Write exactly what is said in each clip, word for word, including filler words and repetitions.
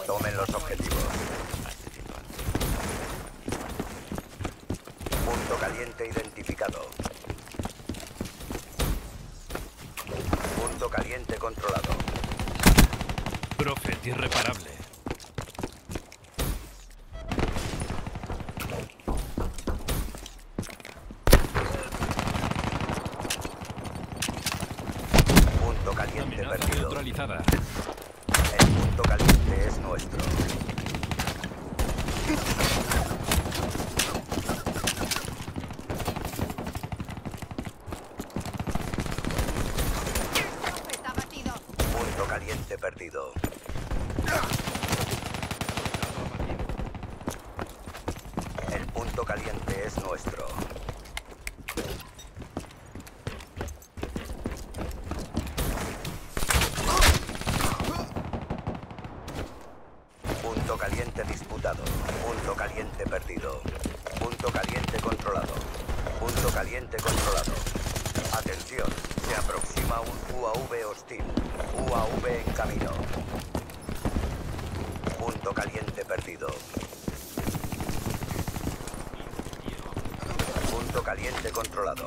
Tomen los objetivos. Punto caliente identificado. Punto caliente controlado. Prophet irreparable. Punto caliente Amenaza perdido. neutralizada. El punto caliente es nuestro. Punto caliente perdido. El punto caliente es nuestro. Punto caliente disputado. Punto caliente perdido. Punto caliente controlado. Punto caliente controlado. Atención, se aproxima un U A V hostil. U A V en camino. Punto caliente perdido. Punto caliente controlado.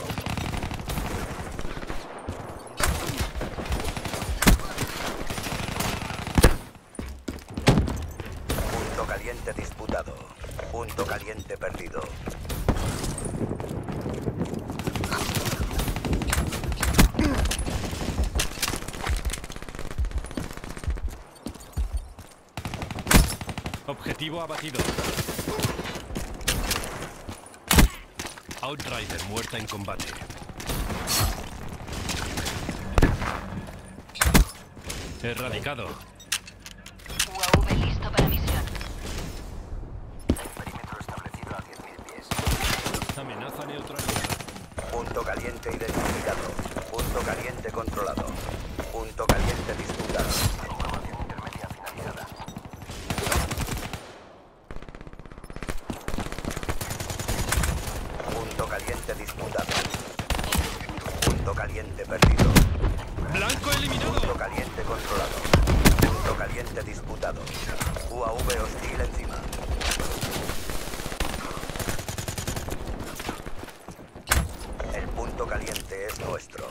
Punto caliente disputado. Punto caliente perdido. Objetivo abatido. Outrider muerta en combate. Erradicado. U A V listo para misión. Perímetro establecido a diez mil pies. Amenaza neutralizada. Punto caliente identificado. Punto caliente controlado. Punto caliente disputado. Información intermedia finalizada. Punto caliente disputado. Punto caliente perdido. Blanco eliminado. Punto caliente controlado. Punto caliente disputado. U A V hostil encima. El punto caliente es nuestro.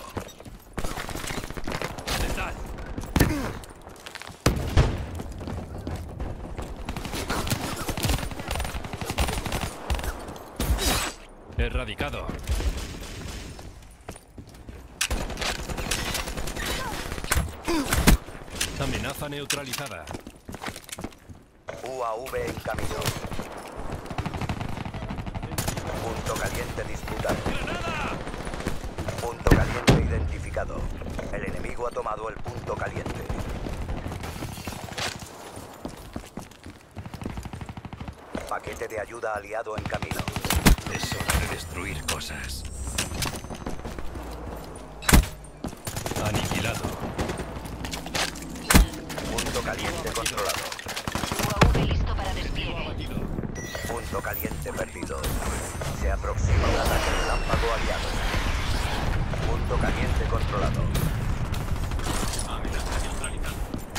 Letal. Erradicado. Amenaza neutralizada. U A V en camino. Punto caliente disputado. Punto caliente identificado. El enemigo ha tomado el punto caliente. Paquete de ayuda aliado en camino. Es hora de destruir cosas. Aniquilado. Punto caliente controlado. U A V listo para Objetivo despliegue. abatido. Punto caliente perdido. Se aproxima un ataque relámpago aliado. Punto caliente controlado. Amenaza neutralizada.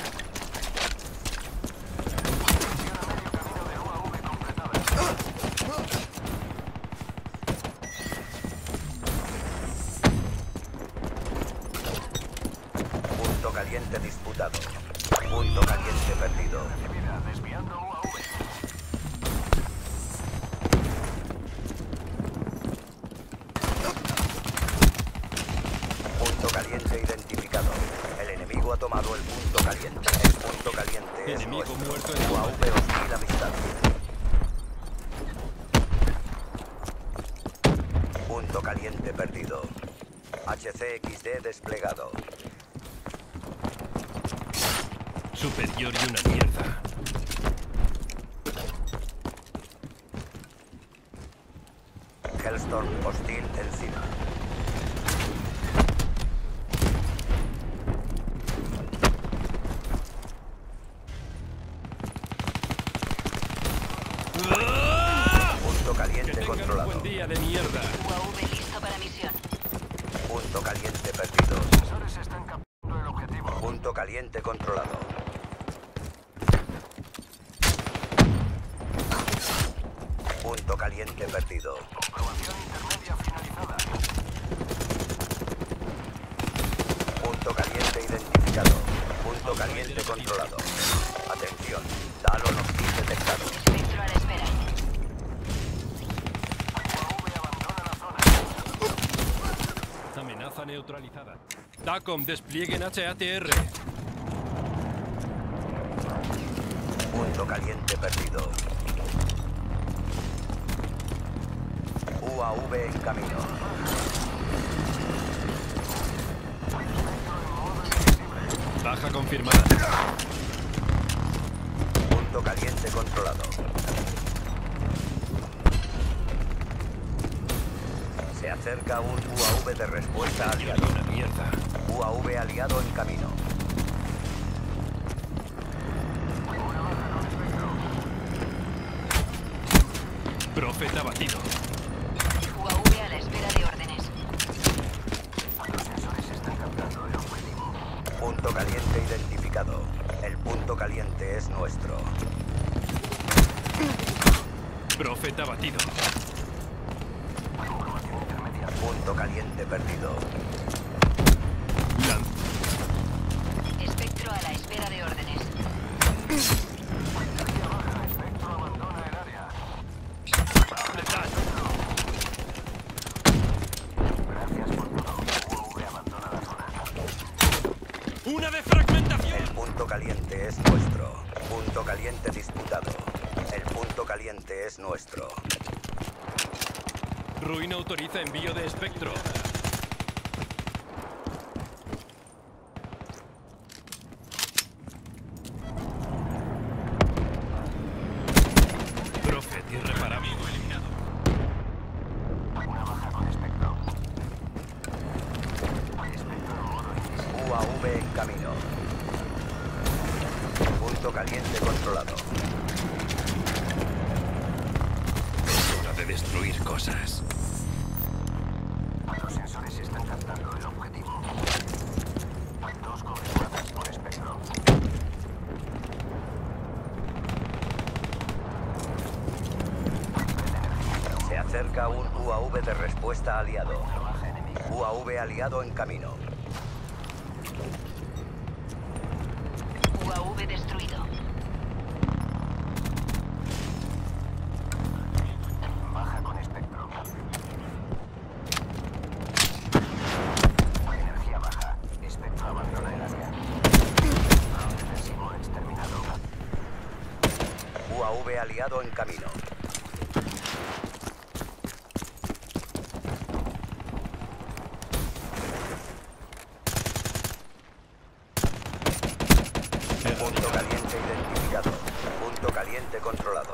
Punto caliente disputado. Punto caliente perdido. Desviando U A V. Punto caliente identificado. El enemigo ha tomado el punto caliente. El punto caliente es Enemigo nuestro. muerto en U A V hostil amistad. Punto caliente perdido. H C X D desplegado. Superior y una mierda. Hellstorm hostil encima. Punto Que caliente tengan un controlado. buen día de mierda. U A V listo para misión. Punto caliente perdido. Sensores están capturando el objetivo. Punto caliente controlado. perdido. Comprobación intermedia finalizada. Punto caliente identificado. Punto caliente controlado. Atención. Talon hostil detectado. Espectro a la espera. U A V abandona la zona. Amenaza neutralizada. TACOM, desplieguen H A T R. Punto caliente perdido. U A V en camino. Baja confirmada. Punto caliente controlado. Se acerca un U A V de respuesta aliado. Una mierda. U A V aliado en camino. Profeta batido. U A V a la espera de órdenes. Los sensores están captando el objetivo. Punto caliente identificado. El punto caliente es nuestro. Profeta batido. Comprobación intermedia. Punto caliente perdido. Lan- Espectro a la espera de órdenes. Energía baja. Espectro abandona el área. Letal. Gracias por todo. U A V abandona la zona. ¡Una defragmentación! El punto caliente es nuestro. Punto caliente disputado. El punto caliente es nuestro. Ruin autoriza envío de espectro. Profet irreparable. Amigo eliminado. Una baja con espectro. Espectro modo invisible. U A V en camino. Punto caliente controlado. Es hora de destruir cosas. Los sensores están captando el objetivo. Dos confirmadas por espectro. Se acerca un U A V de respuesta aliado. Una baja enemiga. U A V aliado en camino. U A V destruido. Baja con espectro. Energía baja. Espectro abandona el área. Dron defensivo exterminado. U A V aliado en camino. Punto caliente identificado. Punto caliente controlado.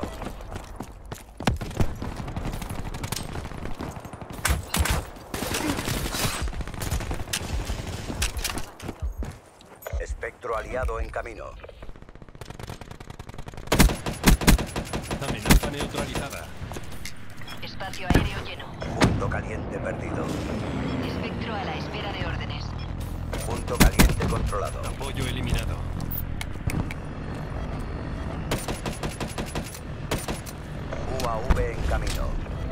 Espectro aliado en camino. Amenaza neutralizada. Espacio aéreo lleno. Punto caliente perdido. Espectro a la espera de órdenes. Punto caliente controlado. Apoyo eliminado. U A V en camino.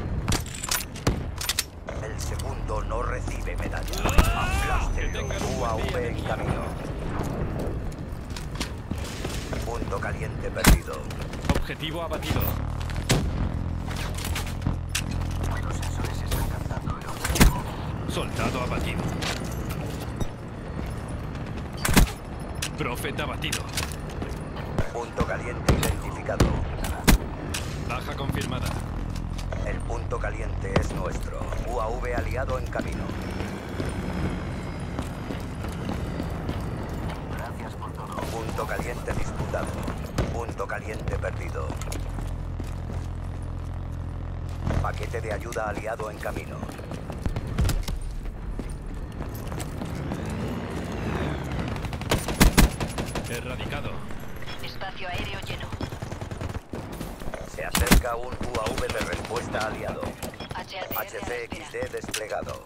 El segundo no recibe medalla. Aplástenlo. U A V en camino. Punto caliente perdido. Objetivo abatido. Los sensores están captando el objetivo. Soldado abatido. Profeta abatido. Punto caliente identificado. Baja confirmada. El punto caliente es nuestro. U A V aliado en camino. Gracias por todo. Punto caliente disputado. Punto caliente perdido. Paquete de ayuda aliado en camino. Erradicado. Espacio aéreo lleno. Se acerca un U A V de respuesta aliado. H A T R a la H C espera. X D desplegado.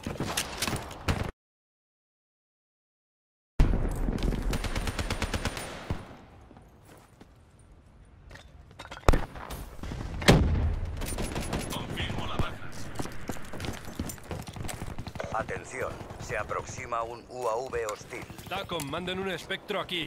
Confirmo la Atención, se aproxima un U A V hostil. TACOM, manden un espectro aquí.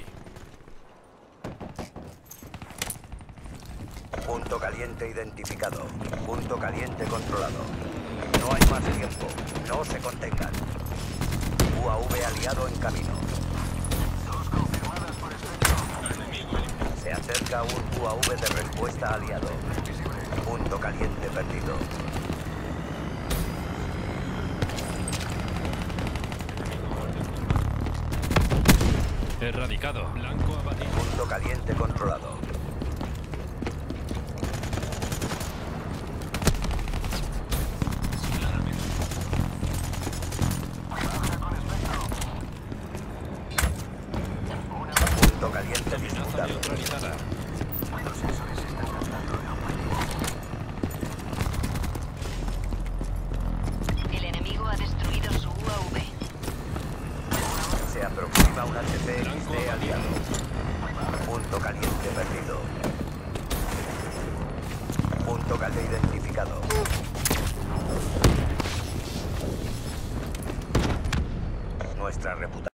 Punto caliente identificado. Punto caliente controlado. No hay más tiempo. No se contengan. U A V aliado en camino. Dos confirmadas por espectro. Se acerca un U A V de respuesta aliado. Punto caliente perdido. Erradicado. Blanco abatido. Punto caliente controlado. Punto caliente Amenaza disputado. neutralizada. Los sensores están tratando de objetivo. El enemigo ha destruido su U A V. Se aproxima un H P Blanco X D aliado. Punto caliente perdido. Punto caliente identificado. Nuestra reputación.